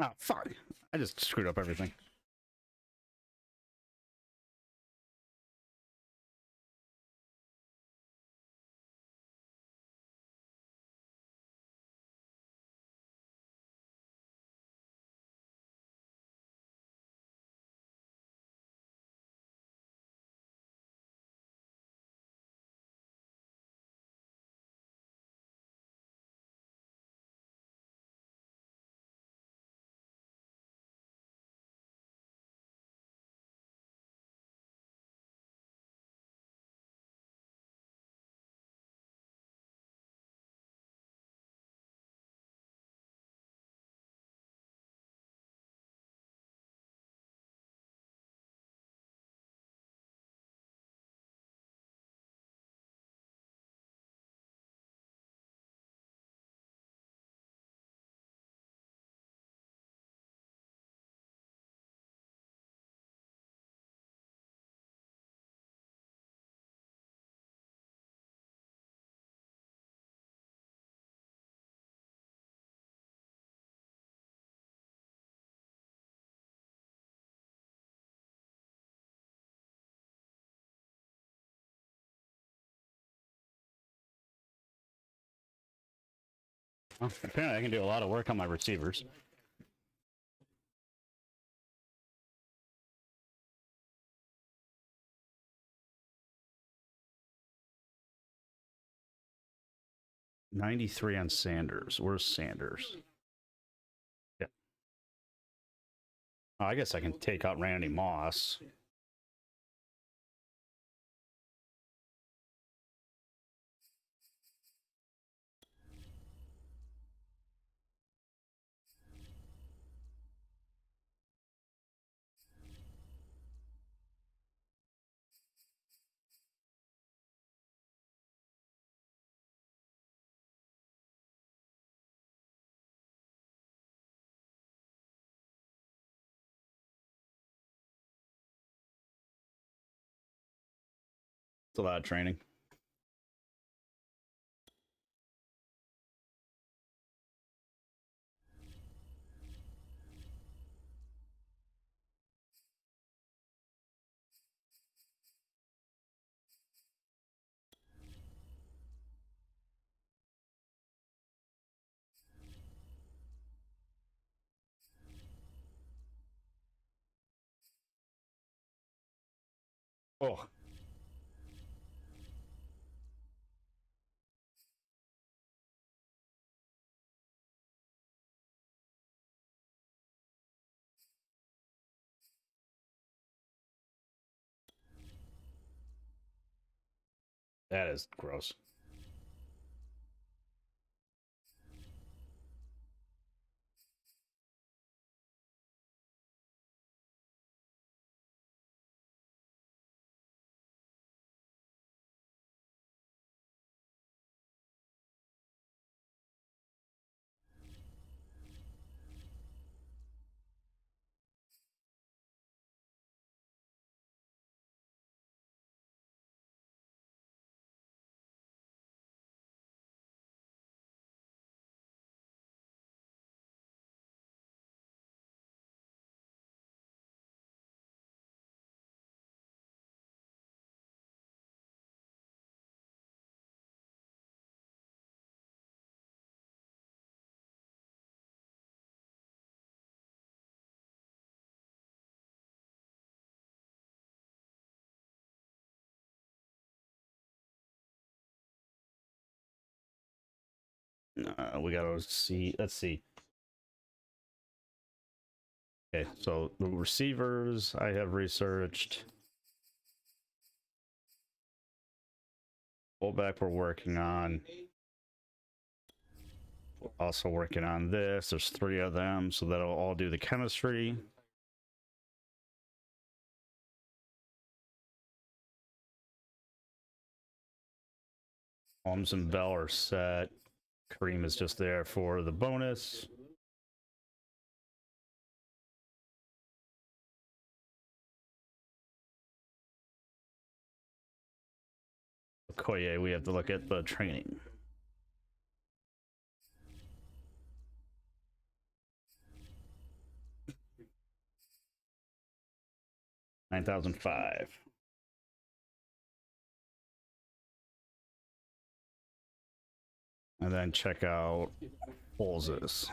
Oh, fuck. I just screwed up everything. Well, apparently I can do a lot of work on my receivers. $93 on Sanders. Where's Sanders? Yeah. Oh, I guess I can take out Randy Moss. It's a lot of training. Oh. That is gross. We gotta see. Let's see. Okay, so the receivers I have researched. Fullback we're working on. We're also working on this. There's 3 of them, so that'll all do the chemistry. Holmes and Bell are set. Kareem is just there for the bonus. Okoye, we have to look at the training. 9,005. And then check out Foles's.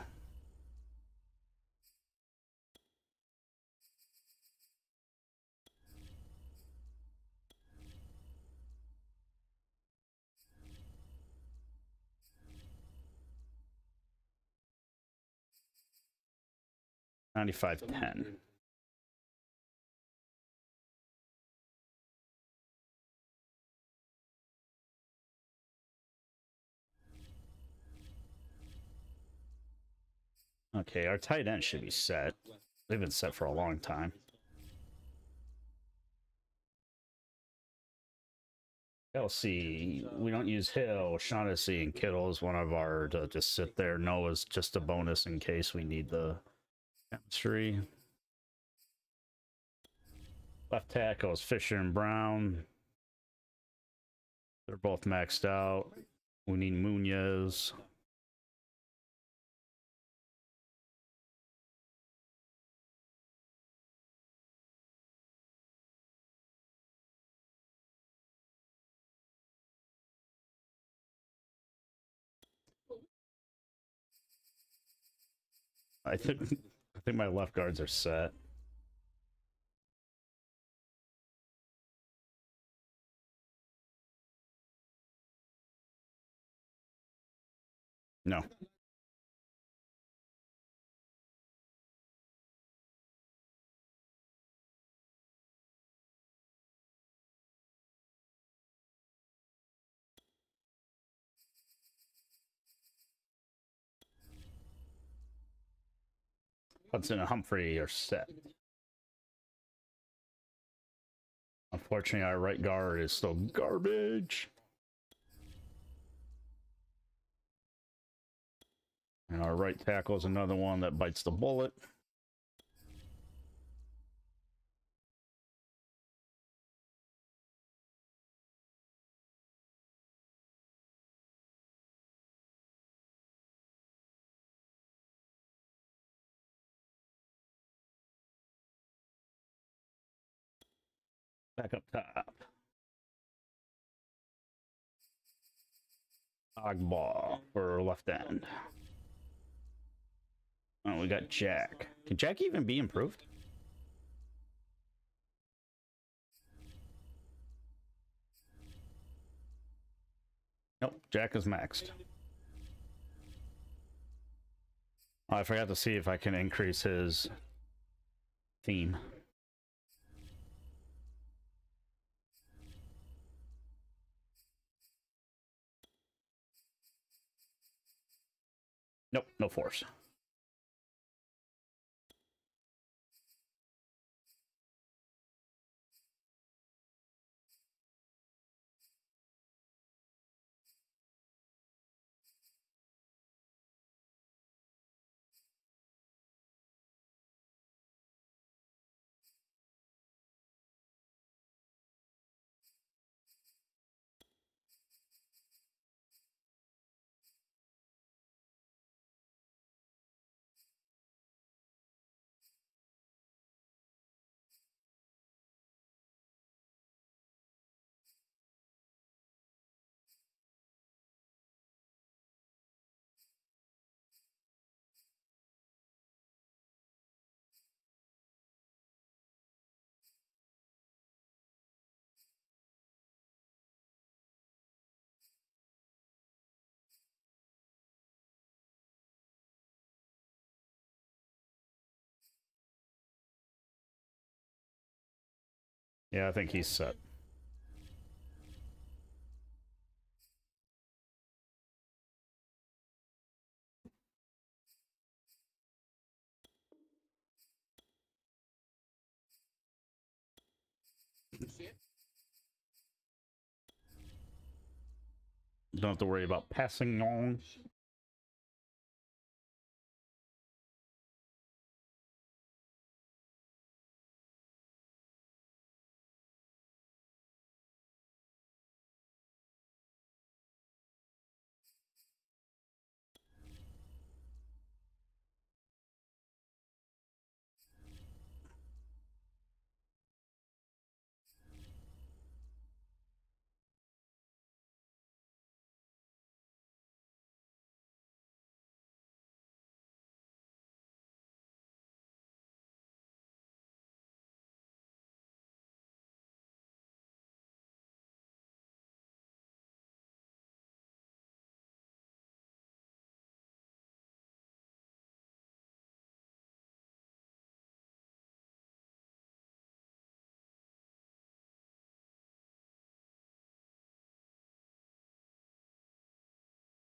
$95.10. Okay, our tight end should be set. They've been set for a long time. Kelsey, we don't use Hill. Shaughnessy and Kittle is one of our to just sit there. Noah's just a bonus in case we need the chemistry. Left tackle is Fisher and Brown. They're both maxed out. We need Munoz. I think my left guards are set. No. Hudson and Humphrey are set. Unfortunately, our right guard is still garbage. And our right tackle is another one that bites the bullet. Back up top. Ogbaugh for left end. Oh, we got Jack. Can Jack even be improved? Nope, Jack is maxed. Oh, I forgot to see if I can increase his theme. Nope, no force. Yeah, I think he's set. Don't have to worry about passing on.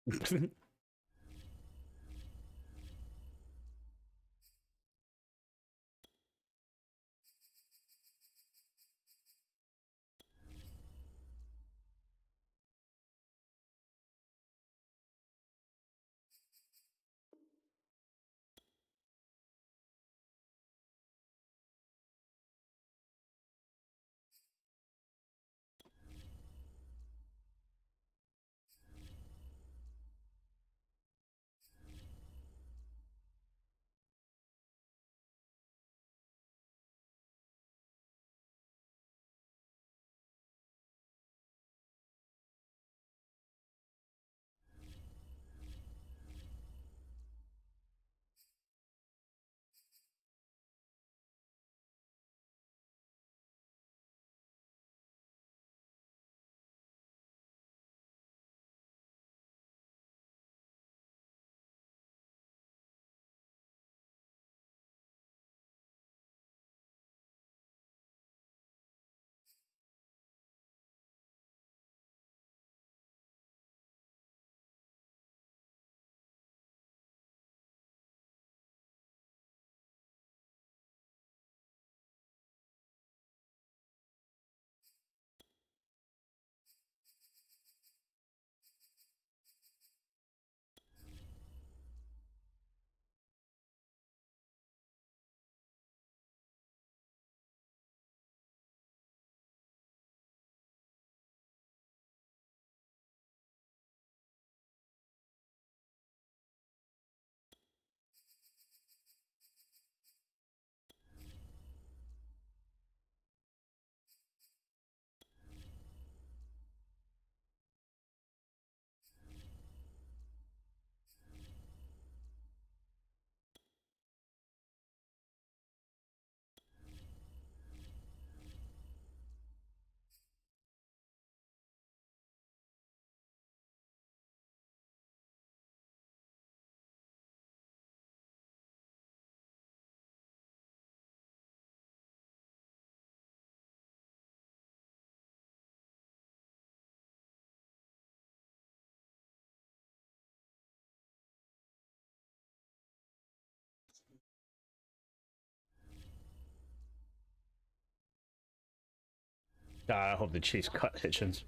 I hope the Chiefs cut Hitchens.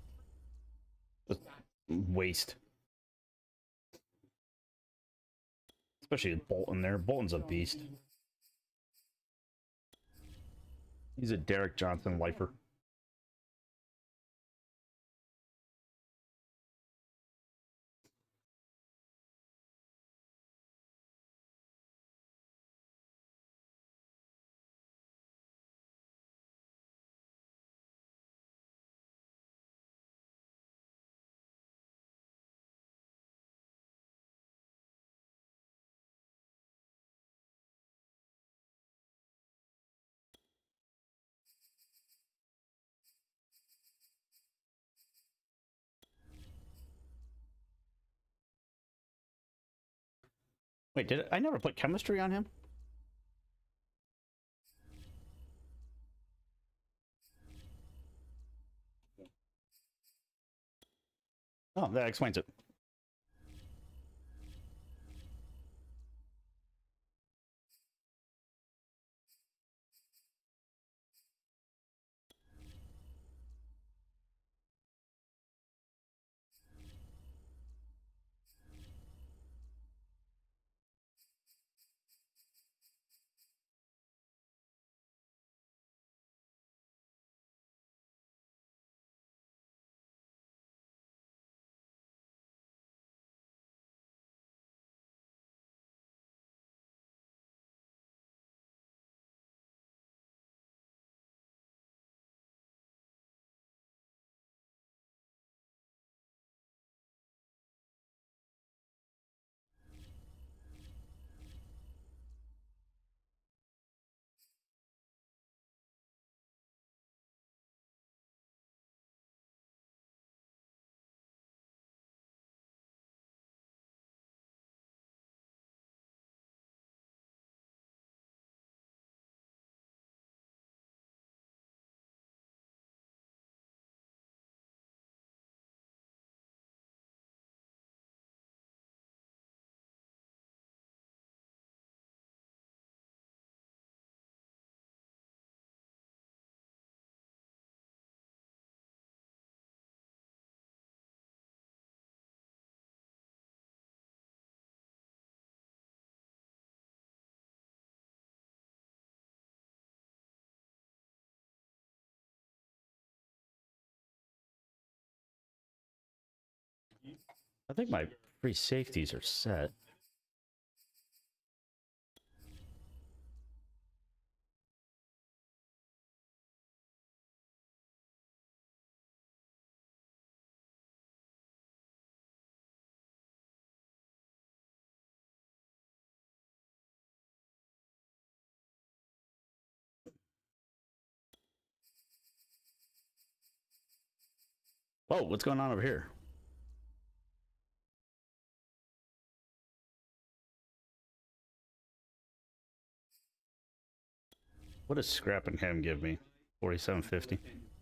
Just waste. Especially with Bolton there. Bolton's a beast. He's a Derek Johnson lifer. Wait, did I never put chemistry on him? Oh, that explains it. I think my free safeties are set. Oh, what's going on over here? What does scrapping him give me? 4750.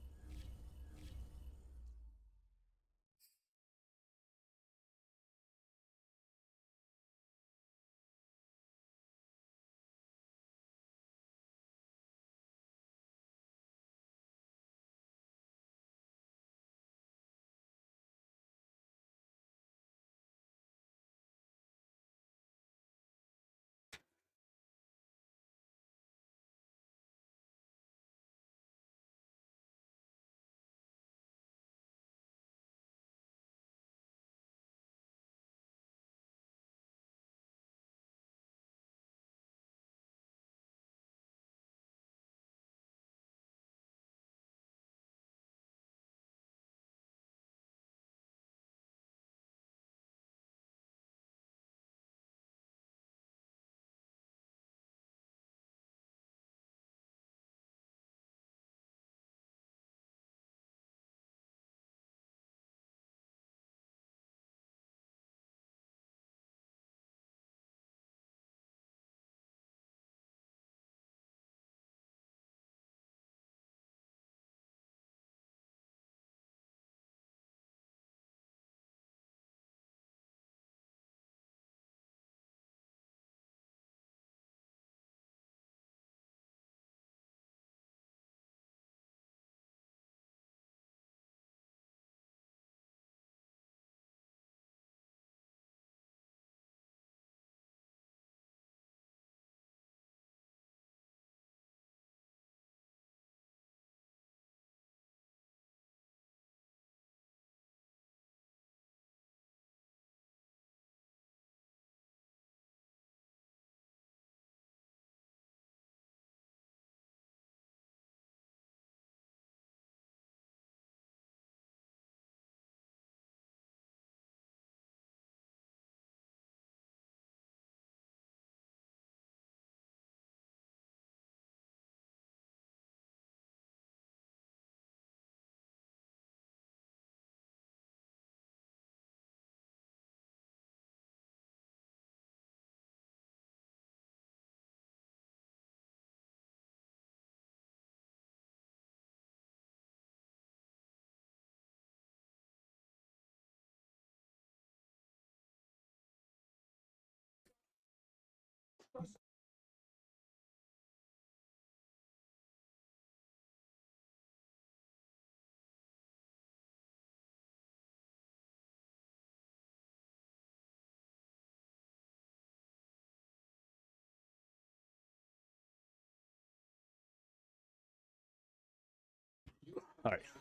All right.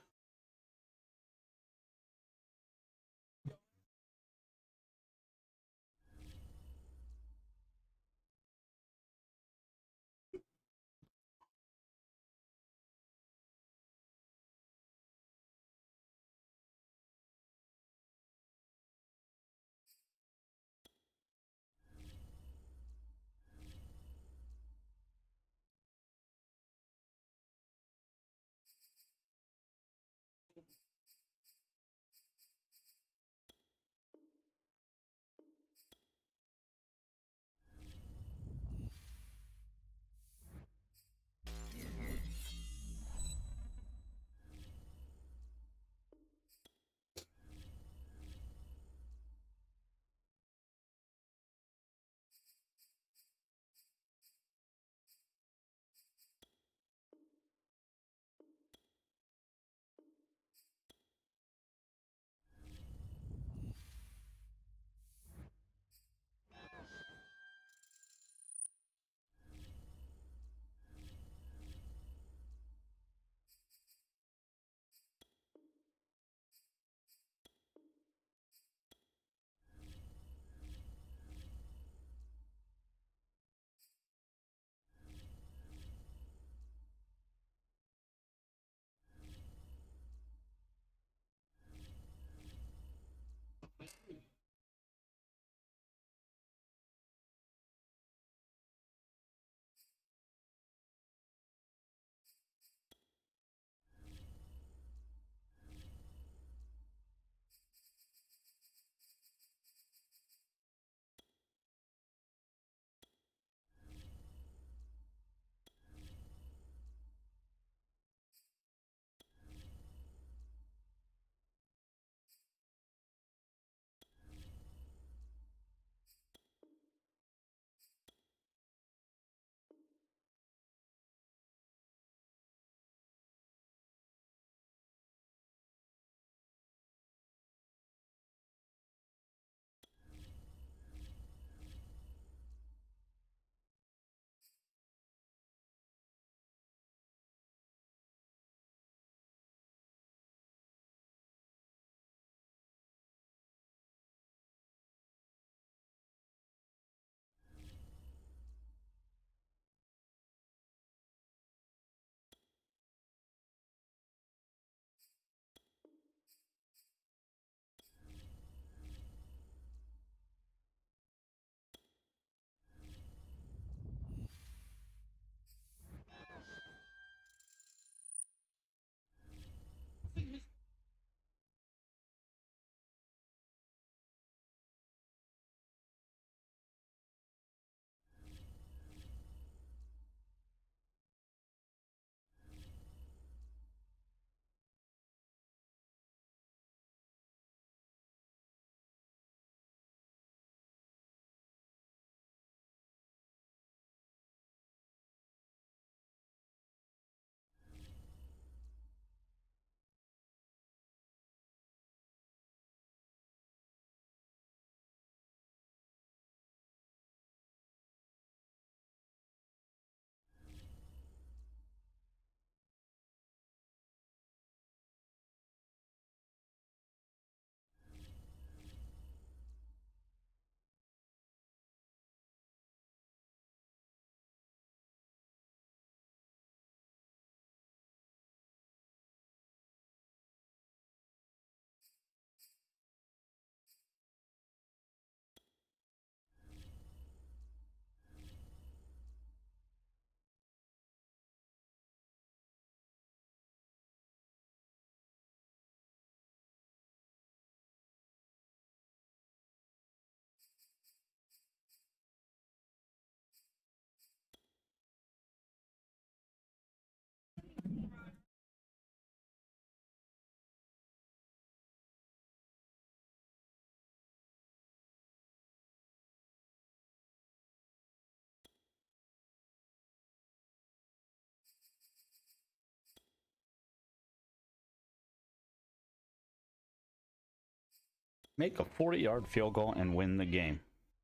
Make a 40-yard field goal and win the game.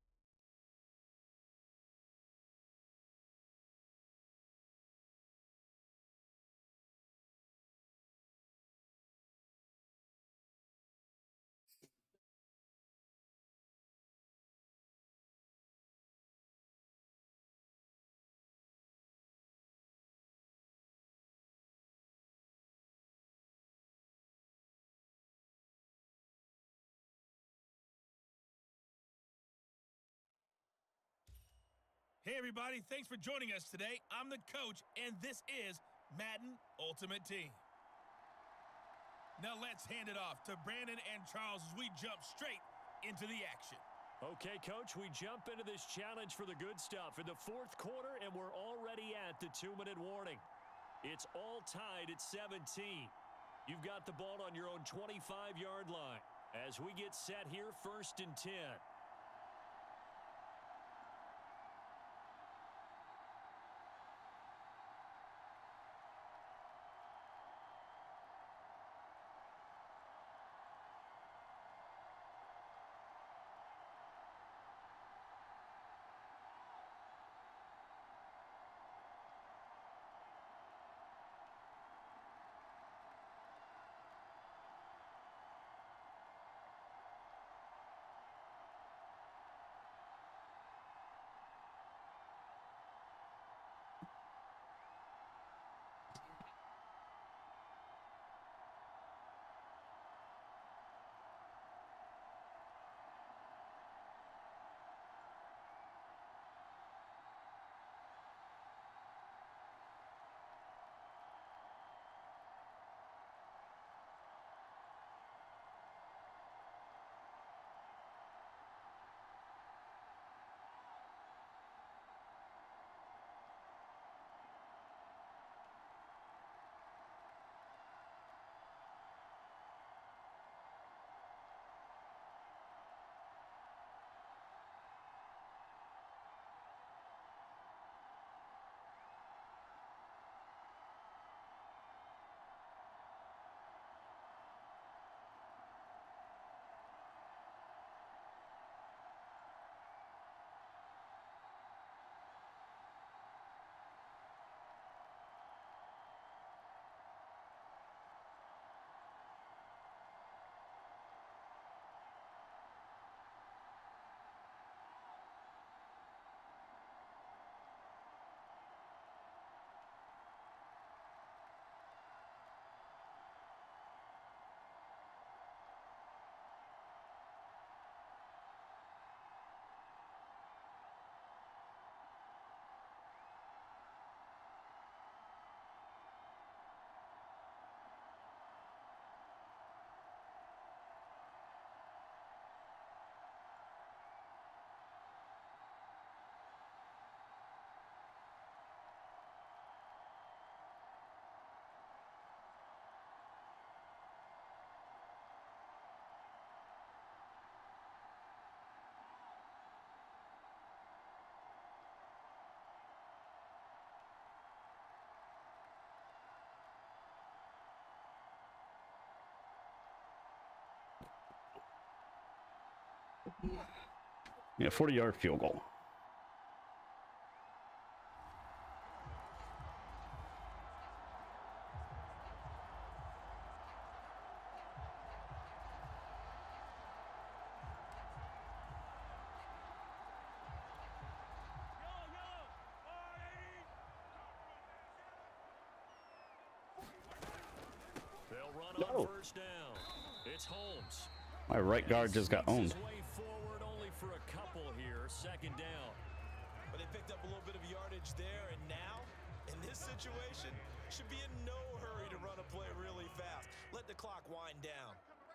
Hey everybody, thanks for joining us today. I'm the coach, and this is Madden Ultimate Team. Now let's hand it off to Brandon and Charles as we jump straight into the action. Okay, Coach, we jump into this challenge for the good stuff in the fourth quarter, and we're already at the 2-minute warning. It's all tied at 17. You've got the ball on your own 25-yard line as we get set here, 1st and 10. Yeah, 40-yard field goal. They'll run on first down. It's Holmes. My right guard just got owned. Way forward only for a couple here, 2nd down. But they picked up a little bit of yardage there, and now, in this situation, should be in no hurry to run a play really fast. Let the clock wind down.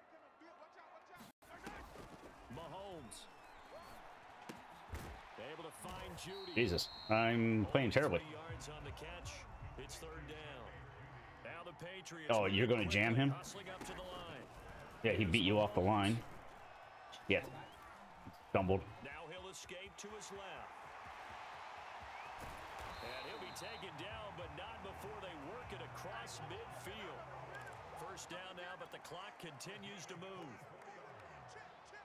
Mahomes. Able to find Judy. Jesus, I'm playing terribly. Yards on the catch. It's 3rd down. Now the Patriots. Oh, you're going to jam him? Hustling up to the line. Yeah, he beat you off the line. Yeah, stumbled. Now he'll escape to his left. And he'll be taken down, but not before they work it across midfield. 1st down now, but the clock continues to move.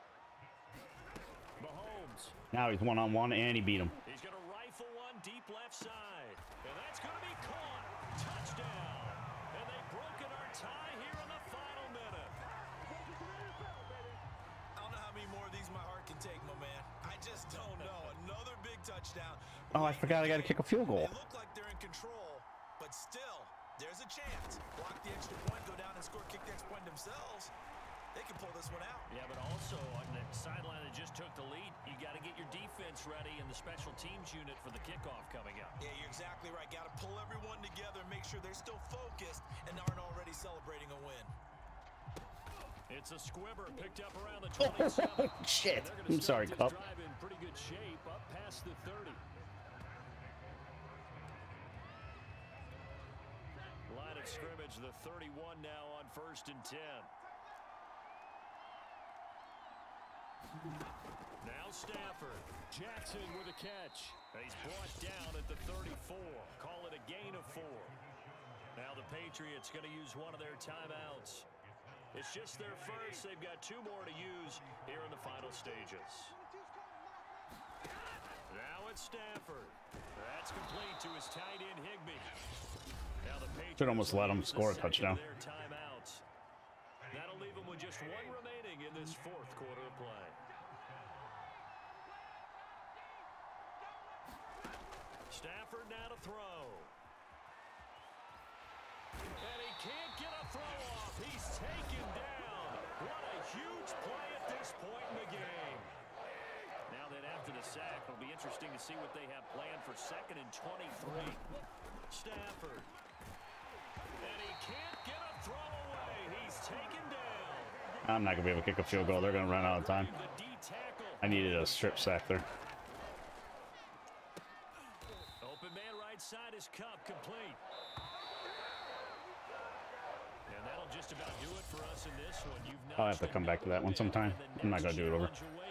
downs. Now he's one-on-one, and he beat him. He's going to rifle one deep left side. And that's going to be caught. Touchdown. And they've broken our tie here in the final minute. I don't know how many more of these my heart can take, my man. I just don't know. Another big touchdown. Oh, I forgot I got to kick a field goal. They look like they're in control, but still, there's a chance. Block the extra point, go down and score, kick the extra point themselves. They can pull this one out. Yeah, but also on the sideline that just took the lead, you got to get your defense ready and the special teams unit for the kickoff coming up. Yeah, you're exactly right. Got to pull everyone together and make sure they're still focused and aren't already celebrating a win. It's a squibber picked up around the 27. Oh, shit. I'm sorry, Cup. Drive in pretty good shape up past the 30. Line of scrimmage, the 31 now on 1st and 10. Now Stafford. Jackson with a catch. He's brought down at the 34. Call it a gain of 4. Now the Patriots going to use one of their timeouts. It's just their first. They've got 2 more to use here in the final stages. Now it's Stafford. That's complete to his tight end Higbee. Now the Patriots should almost let him score a touchdown. their timeouts. That'll leave them with just 1 remaining in this 4th quarter of play. Stafford now to throw. And he can't get a throw off. He's taken down. What a huge play at this point in the game. Now that after the sack, it'll be interesting to see what they have planned for 2nd and 23. Stafford. And he can't get a throw away. He's taken down. I'm not going to be able to kick a field goal. They're going to run out of time. I needed a strip sack there. Open man right side is Cup complete. And that'll just about do it for us in this one. I'll have to come back to that one sometime. I'm not going to do it over.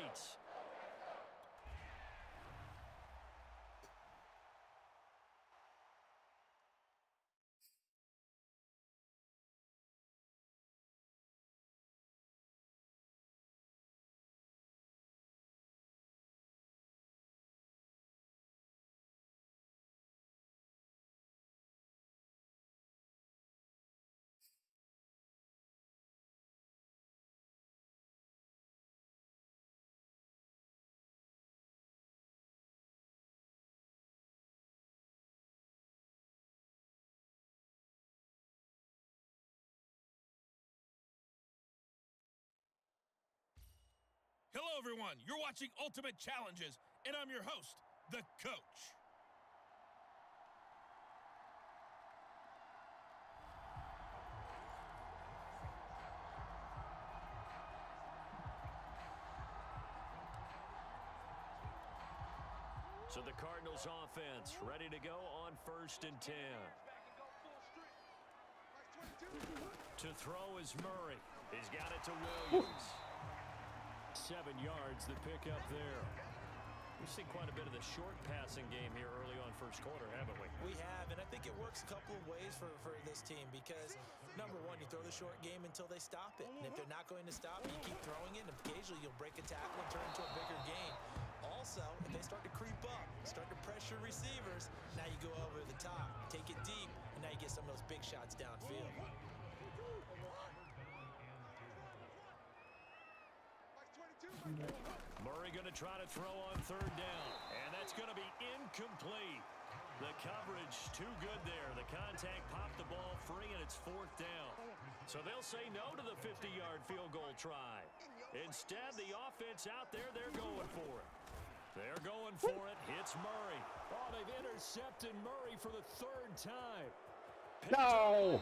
Hello, everyone. You're watching Ultimate Challenges, and I'm your host, the Coach. So the Cardinals offense ready to go on 1st and 10. To throw is Murray. He's got it to Williams. 7 yards, the pickup there. We've seen quite a bit of the short passing game here early on 1st quarter, haven't we? We have, and I think it works a couple of ways for this team because, number one, you throw the short game until they stop it. And if they're not going to stop it, you keep throwing it, and occasionally you'll break a tackle and turn into a bigger gain. Also, if they start to creep up, start to pressure receivers, now you go over the top, take it deep, and now you get some of those big shots downfield. Murray going to try to throw on 3rd down, and that's going to be incomplete. The coverage too good there. The contact popped the ball free, and it's 4th down. So they'll say no to the 50-yard field goal try. Instead, the offense out there, they're going for it. They're going for it. Hits Murray. Oh, they've intercepted Murray for the 3rd time. No!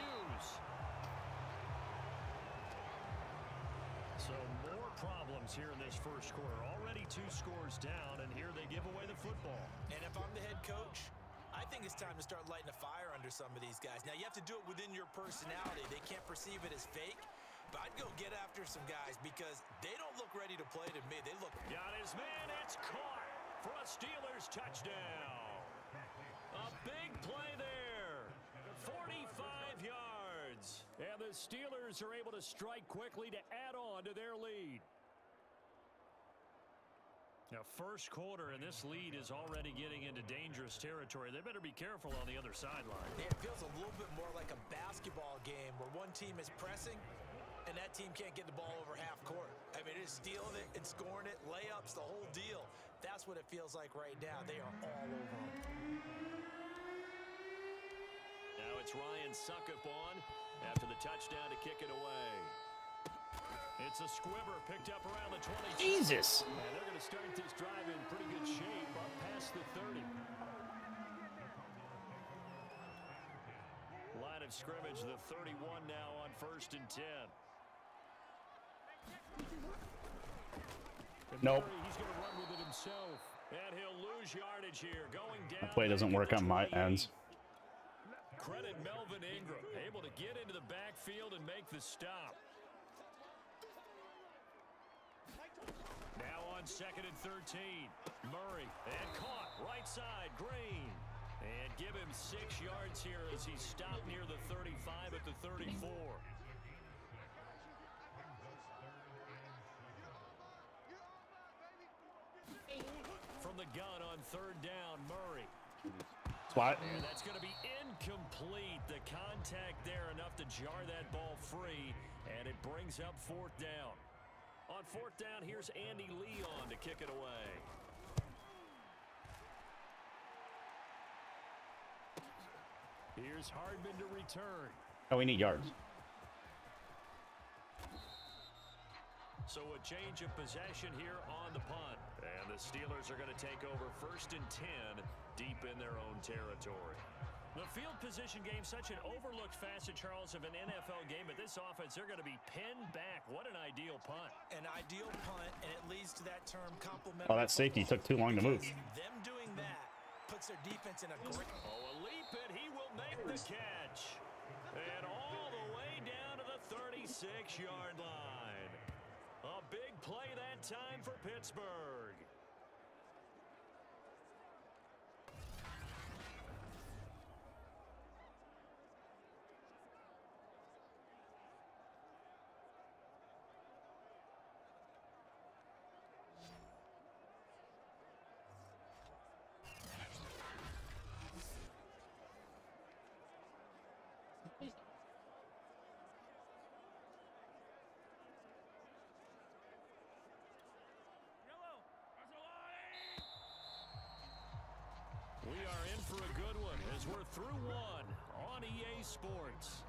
So more problems here in this 1st quarter. Already 2 scores down, and here they give away the football. And if I'm the head coach, I think it's time to start lighting a fire under some of these guys. Now, you have to do it within your personality. They can't perceive it as fake. But I'd go get after some guys because they don't look ready to play to me. They look... Got his man. It's caught for a Steelers touchdown. A big play there. 45 yards. And the Steelers are able to strike quickly to add on to their lead. Now, first quarter, and this lead is already getting into dangerous territory. They better be careful on the other sideline. Yeah, it feels a little bit more like a basketball game where one team is pressing and that team can't get the ball over half court. I mean, it's stealing it and scoring it, layups, the whole deal. That's what it feels like right now. They are all over them. Now it's Ryan Suckup on after the touchdown to kick it away. It's a squibber picked up around the 20. Jesus. And they're going to start this drive in pretty good shape up past the 30. Line of scrimmage, the 31 now on 1st and 10. Nope. He's going to run with it himself. And he'll lose yardage here. Going down. That play doesn't work on my ends. Credit Melvin Ingram, able to get into the backfield and make the stop. Now on 2nd and 13. Murray, and caught, right side, Green. And give him 6 yards here as he stopped near the 35 at the 34. From the gun on 3rd down, Murray. Spot. And that's going to be incomplete. The contact there enough to jar that ball free, and it brings up 4th down. On 4th down, here's Andy Leon to kick it away. Here's Hardman to return. Oh, we need yards. So a change of possession here on the punt. And the Steelers are going to take over 1st and 10 deep in their own territory. The field position game, such an overlooked facet, Charles, of an NFL game. But this offense, they're going to be pinned back. What an ideal punt. An ideal punt, and it leads to that term complementary. Oh, that safety took too long to move. Them doing that puts their defense in a great... Oh, a leap, and he will make the catch. And all the way down to the 36-yard line. A big play that time for Pittsburgh. We are in for a good one as we're through one on EA Sports.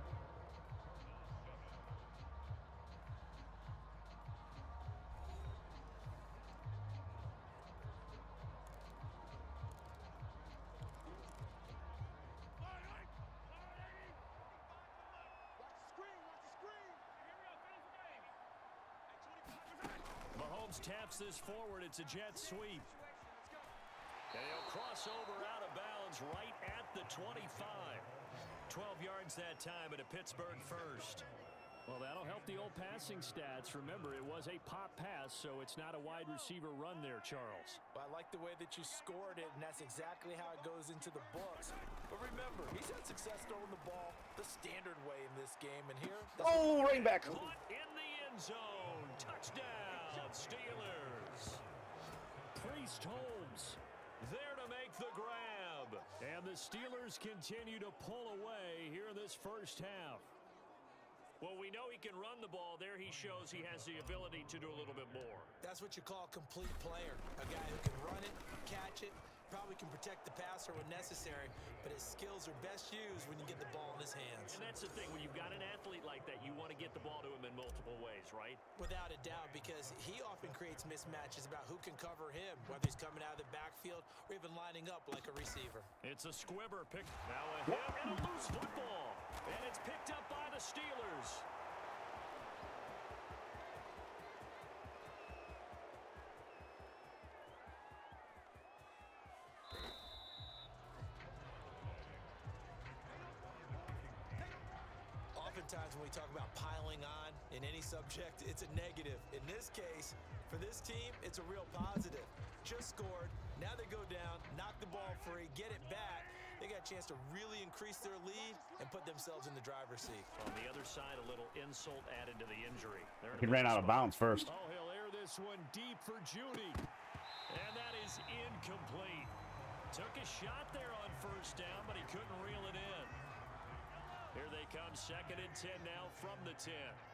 Mahomes taps this forward. It's a jet sweep. And he'll cross over out of bounds right at the 25. 12 yards that time at a Pittsburgh first. Well, that'll help the old passing stats. Remember, it was a pop pass, so it's not a wide receiver run there, Charles. Well, I like the way that you scored it, and that's exactly how it goes into the books. But remember, he's had success throwing the ball the standard way in this game. And here... Oh, running back. Caught in the end zone. Touchdown, Steelers. Priest Holmes there to make the grab. And the Steelers continue to pull away here in this first half. Well, we know he can run the ball. There he shows he has the ability to do a little bit more. That's what you call a complete player. A guy who can run it, catch it, probably can protect the passer when necessary, but his skills are best used when you get the ball in his hands. And that's the thing. When you've got an athlete like that, you want to get the ball to him in multiple ways, right? Without a doubt, because he often creates mismatches about who can cover him, whether he's coming out of the backfield or even lining up like a receiver. It's a squibber pick. Now a hit and a loose football. And it's picked up by the Steelers. Oftentimes when we talk about piling on in any subject, it's a negative. In this case, for this team, it's a real positive. Just scored. Now they go down, knock the ball free, get it back. They got a chance to really increase their lead and put themselves in the driver's seat. On the other side, a little insult added to the injury. He ran out of bounds first. Oh, he'll air this one deep for Judy. is incomplete. Took a shot there on first down, but he couldn't reel it in. Here they come, 2nd and 10 now from the 10.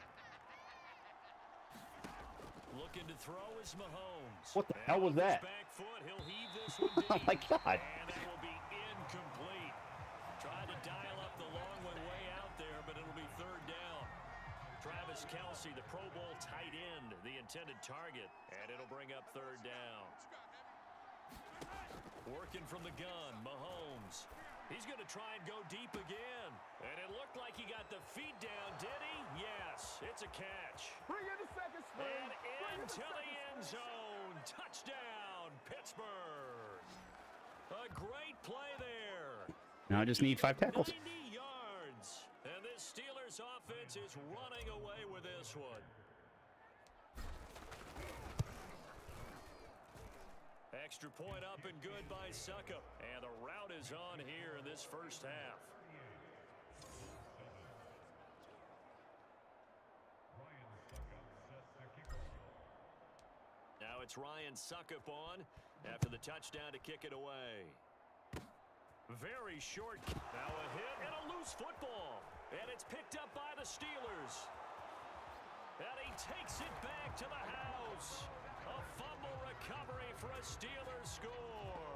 Looking to throw is Mahomes. What the hell was that? Back foot, he'll heave this one deep. Oh my God. And that will be incomplete. Tried to dial up the long one way out there, but it'll be 3rd down. Travis Kelce, the Pro Bowl tight end, the intended target, and it'll bring up 3rd down. Working from the gun, Mahomes. He's going to try and go deep again. And it looked like he got the feet down, did he? Yes, it's a catch. Bring in the second string. And into the end zone. Touchdown, Pittsburgh. A great play there. Now I just need 5 tackles. 90 yards. And this Steelers offense is running away with this one. Extra point up and good by Suckup. And the route is on here in this first half. Now it's Ryan Suckup on after the touchdown to kick it away. Very short. Now a hit and a loose football. And it's picked up by the Steelers. And he takes it back to the house. A fumble recovery for a Steelers score.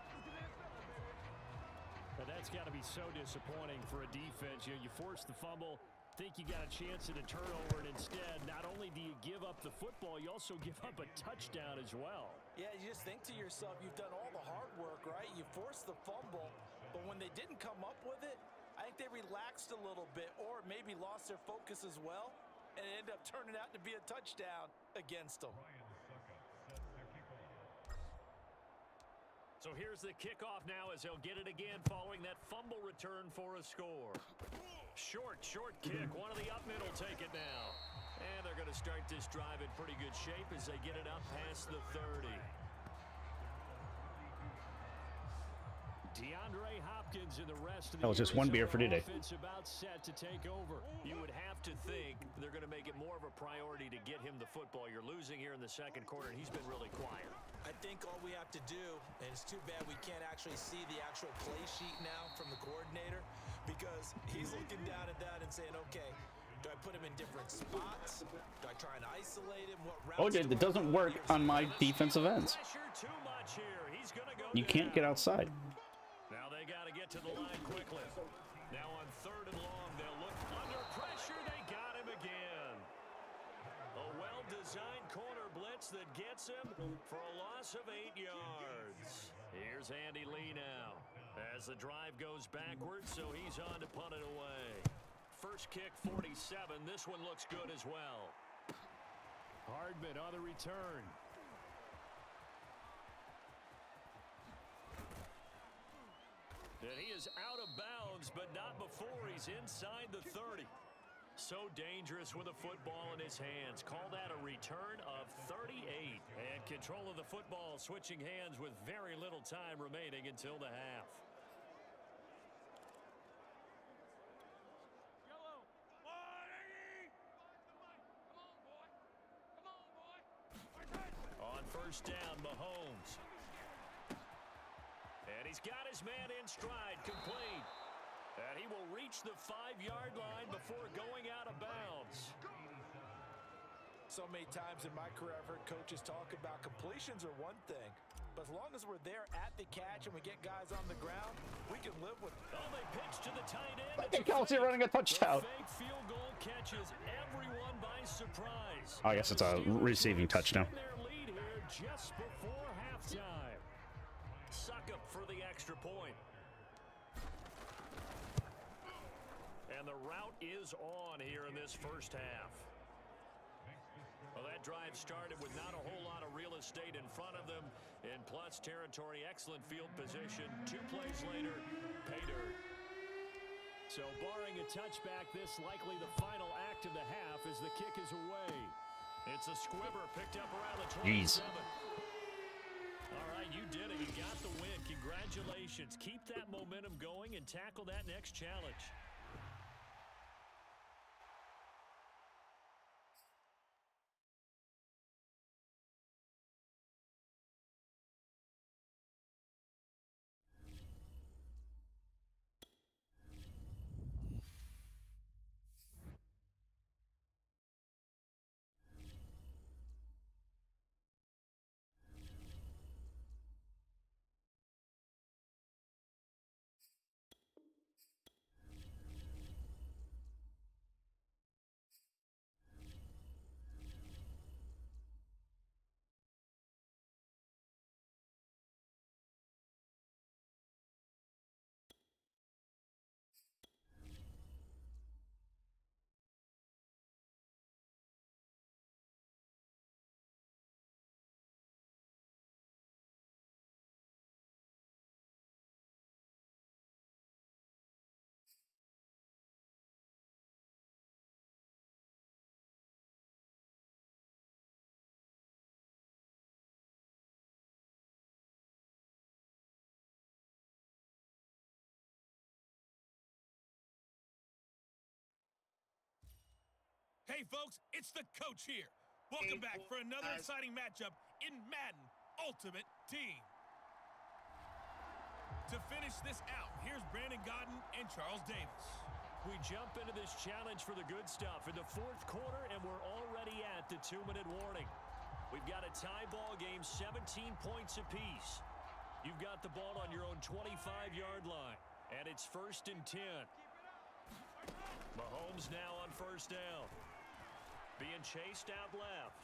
But that's got to be so disappointing for a defense. You know, you force the fumble, think you got a chance at a turnover, and instead, not only do you give up the football, you also give up a touchdown as well. Yeah, you just think to yourself, you've done all the hard work, right? You forced the fumble, but when they didn't come up with it, I think they relaxed a little bit or maybe lost their focus as well, and it ended up turning out to be a touchdown against them. So here's the kickoff now as they'll get it again following that fumble return for a score. Short kick. One of the up mid will take it now. And they're going to start this drive in pretty good shape as they get it up past the 30. DeAndre Hopkins and the rest of the That was just one beer for today. offense about set to take over. You would have to think they're going to make it more of a priority to get him the football. You're losing here in the second quarter, and he's been really quiet. I think all we have to do, and it's too bad we can't actually see the actual play sheet now from the coordinator, because he's looking down at that and saying, okay, do I put him in different spots? Do I try and isolate him? What routes Oh, it doesn't work on my defensive ends. Pressure too much here. He's going to go You can't get outside. Now they got to get to the line quickly. Now on 3rd and long, they'll look under pressure. They got him again. A well-designed corner blitz that gets him for a loss of 8 yards. Here's Andy Lee now as the drive goes backwards, so he's on to punt it away. First kick, 47. This one looks good as well. Hardman on the return. And he is out of bounds, but not before he's inside the 30. So dangerous with a football in his hands. Call that a return of 38. And control of the football switching hands with very little time remaining until the half. On first down, Mahomes. And he's got his man in stride, complete. And he will reach the 5-yard line before going out of bounds. So many times in my career, I've heard coaches talk about completions are one thing, but as long as we're there at the catch and we get guys on the ground, we can live with it. Oh, they pitch to the tight end. Look at Kelce running a touchdown. The fake field goal catches everyone by surprise. Oh, I guess it's a receiving touchdown. Their lead here just before halftime. Suck up for the extra point. And the route is on here in this first half. Well, that drive started with not a whole lot of real estate in front of them. In plus territory, excellent field position. 2 plays later, pay dirt. So barring a touchback, this likely the final act of the half as the kick is away. It's a squibber picked up around the 27. Jeez. All right, you did it. You got the win. Congratulations. Keep that momentum going and tackle that next challenge. Hey, folks, it's the coach here. Welcome back for another exciting matchup in Madden Ultimate Team. To finish this out, here's Brandon Gaudin and Charles Davis. We jump into this challenge for the good stuff in the fourth quarter, and we're already at the 2-minute warning. We've got a tie ball game, 17 points apiece. You've got the ball on your own 25-yard line, and it's 1st and 10. Mahomes now on 1st down. Being chased out left.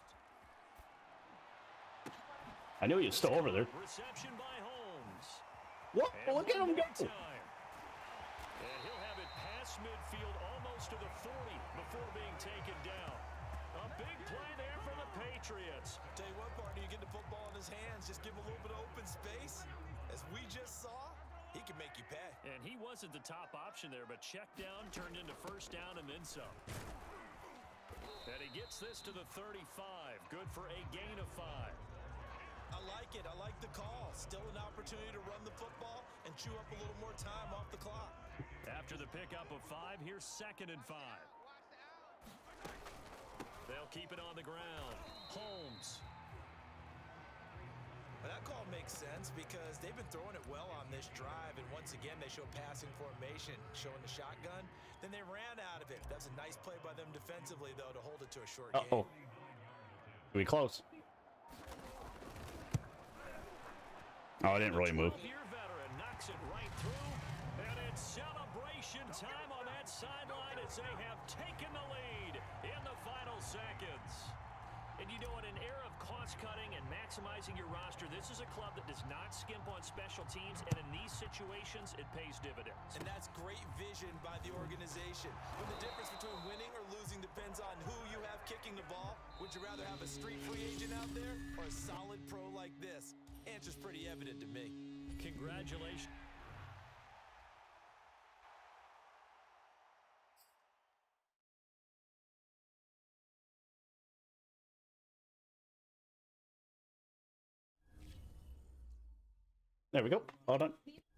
I knew he was still over there. Reception by Holmes. Whoa, look at him go. And he'll have it past midfield almost to the 40 before being taken down. A big play there for the Patriots. Tell you what, partner, you get the football in his hands, just give him a little bit of open space. As we just saw, he can make you pay. And he wasn't the top option there, but check down turned into 1st down and then some. And he gets this to the 35. Good for a gain of 5. I like it. I like the call. Still an opportunity to run the football and chew up a little more time off the clock. After the pickup of 5, here's 2nd and 5. They'll keep it on the ground. Holmes. And that call makes sense because they've been throwing it well on this drive, and once again they show passing formation, showing the shotgun. Then they ran out of it. That's a nice play by them defensively, though, to hold it to a short game. We close. Oh, I didn't really move. 12-year veteran knocks it right through, and it's celebration time on that sideline as they have taken the lead in the final seconds. And you know, in an era of cost-cutting and maximizing your roster, this is a club that does not skimp on special teams, and in these situations, it pays dividends. And that's great vision by the organization. When the difference between winning or losing depends on who you have kicking the ball, would you rather have a street free agent out there or a solid pro like this? Answer's pretty evident to me. Congratulations. There we go. All done.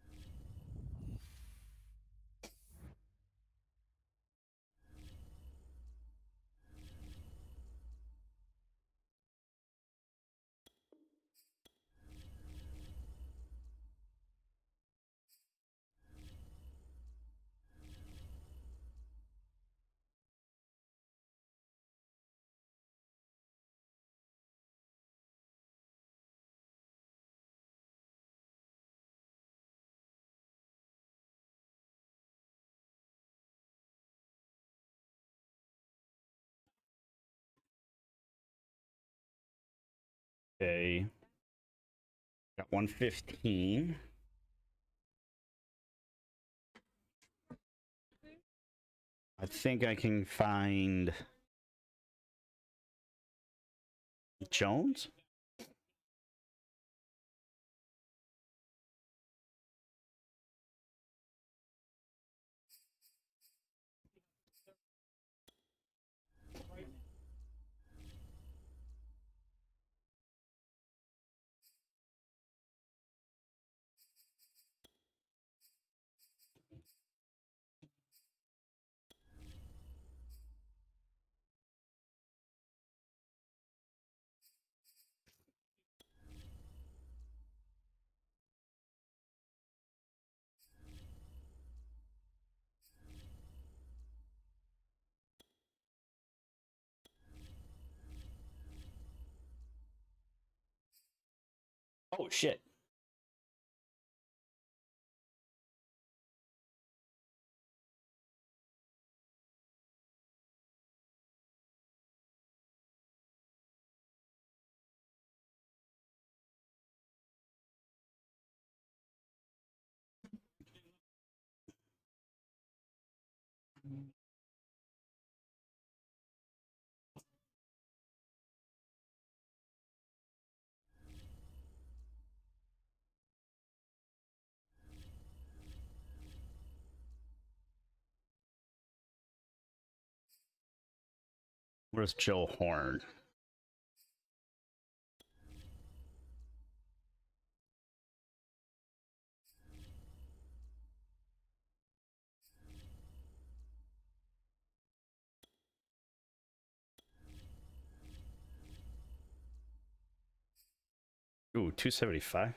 Okay. Got 115. I think I can find Jones. Oh shit. Where's Joe Horn? 275.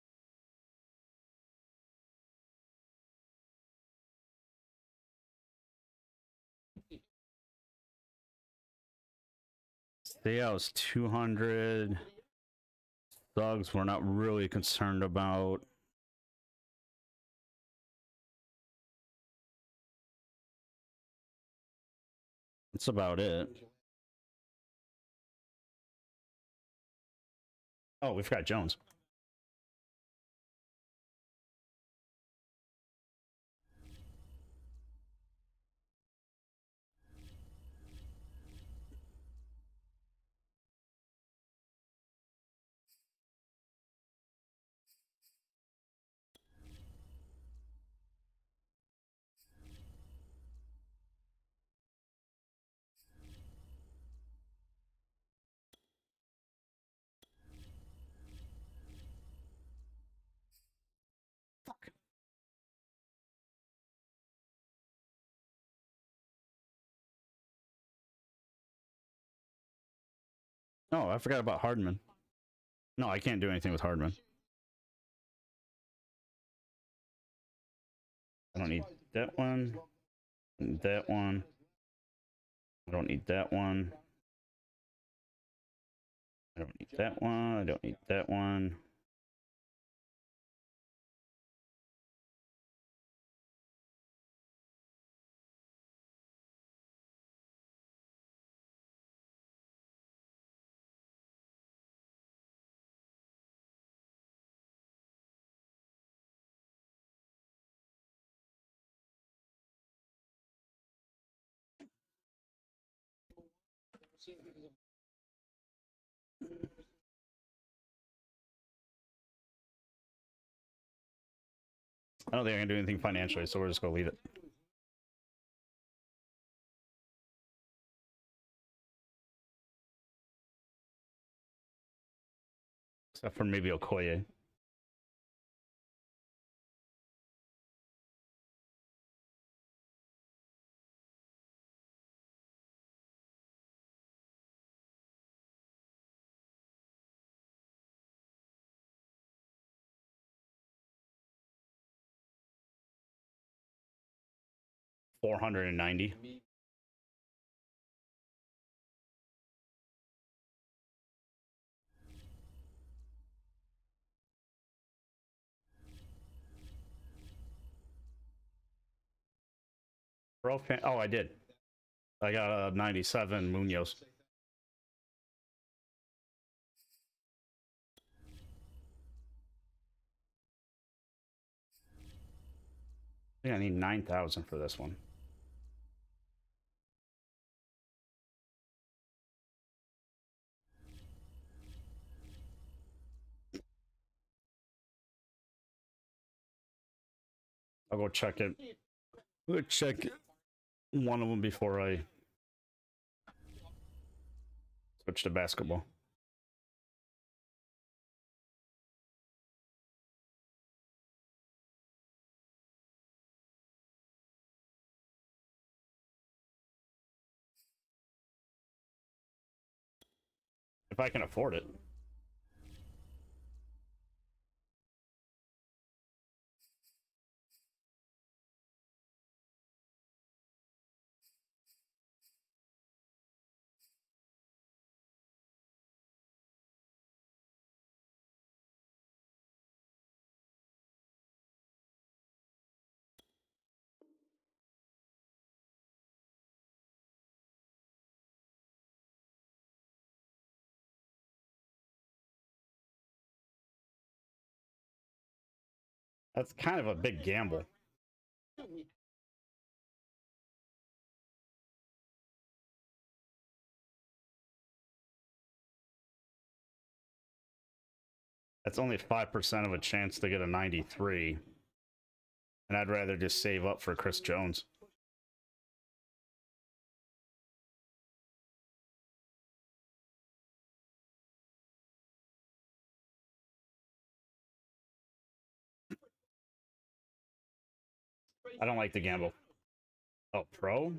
Steaus 200. Thugs we're not really concerned about. That's about it. Oh, we've got Jones. Fuck. Oh, I forgot about Hardman. No, I can't do anything with Hardman. I don't need that one. That one. I don't need that one. I don't need that one. I don't need that one. I don't think I can do anything financially, so we're just gonna leave it. Except for maybe Okoye. $490. Oh, I did. I got a 97 Munoz. I think I need 9,000 for this one. I'll go check it. I'll check one of them before I switch to basketball. If I can afford it. That's kind of a big gamble. That's only 5% of a chance to get a 93. And I'd rather just save up for Chris Jones. I don't like the gamble. Oh, pro?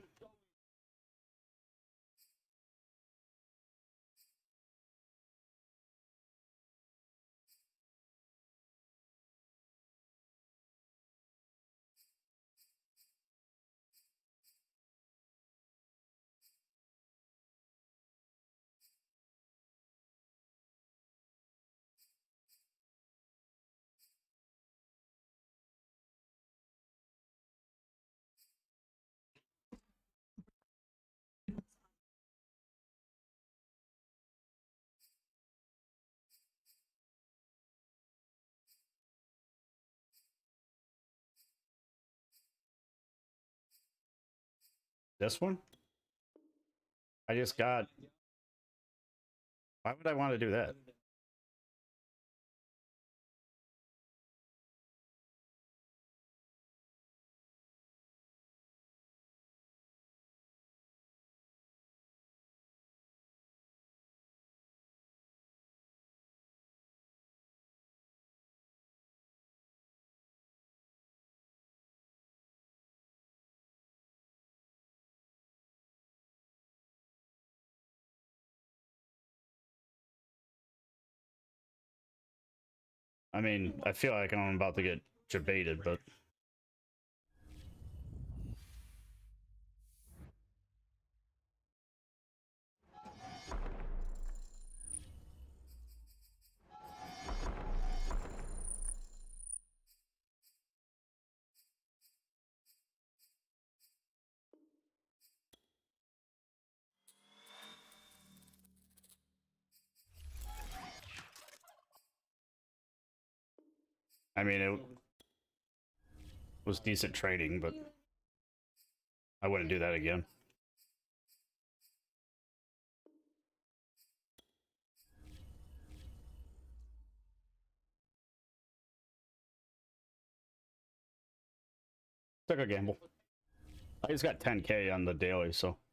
This one? I just got... Why would I want to do that? I mean, I feel like I'm about to get jebaited, but... I mean, it was decent training, but I wouldn't do that again. Took a gamble. I just got 10K on the daily, so